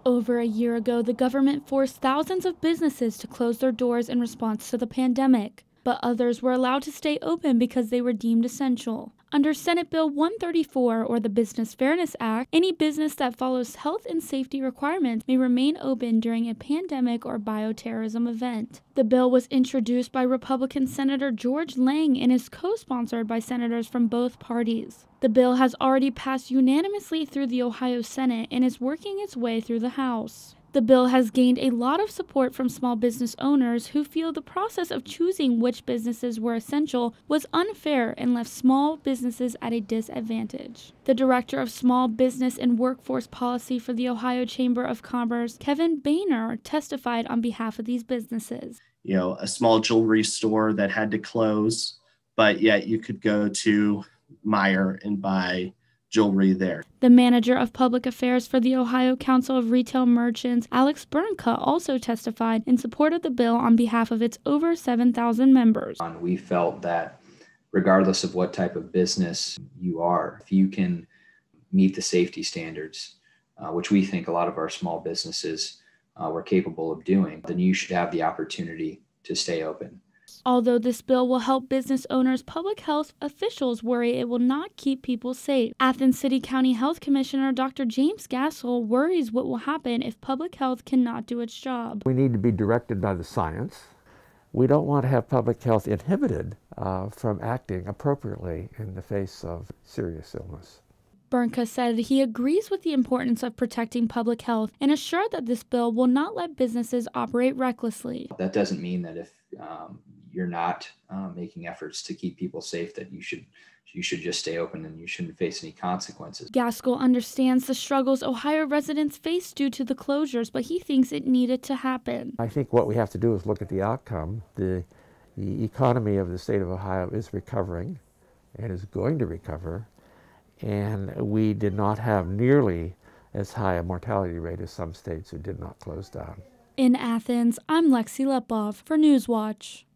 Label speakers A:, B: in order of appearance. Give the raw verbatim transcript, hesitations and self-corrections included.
A: Over a year ago, the government forced thousands of businesses to close their doors in response to the pandemic, but others were allowed to stay open because they were deemed essential. Under Senate Bill one thirty-four, or the Business Fairness Act, any business that follows health and safety requirements may remain open during a pandemic or bioterrorism event. The bill was introduced by Republican Senator George Lang and is co-sponsored by senators from both parties. The bill has already passed unanimously through the Ohio Senate and is working its way through the House. The bill has gained a lot of support from small business owners who feel the process of choosing which businesses were essential was unfair and left small businesses at a disadvantage. The Director of Small Business and Workforce Policy for the Ohio Chamber of Commerce, Kevin Boehner, testified on behalf of these businesses.
B: You know, a small jewelry store that had to close, but yet you could go to Meijer and buy jewelry there.
A: The manager of public affairs for the Ohio Council of Retail Merchants, Alex Bernka, also testified in support of the bill on behalf of its over seven thousand members.
C: We felt that regardless of what type of business you are, if you can meet the safety standards, uh, which we think a lot of our small businesses uh, were capable of doing, then you should have the opportunity to stay open.
A: Although this bill will help business owners, public health officials worry it will not keep people safe. Athens City County Health Commissioner Doctor James Gaskell worries what will happen if public health cannot do its job.
D: We need to be directed by the science. We don't want to have public health inhibited uh, from acting appropriately in the face of serious illness.
A: Bernka said he agrees with the importance of protecting public health and assured that this bill will not let businesses operate recklessly.
C: That doesn't mean that if um, you're not uh, making efforts to keep people safe, that you should you should just stay open and you shouldn't face any consequences.
A: Gaskell understands the struggles Ohio residents face due to the closures, but he thinks it needed to happen.
D: I think what we have to do is look at the outcome. The, the economy of the state of Ohio is recovering and is going to recover, and we did not have nearly as high a mortality rate as some states who did not close down.
A: In Athens, I'm Lexi Lepof for Newswatch.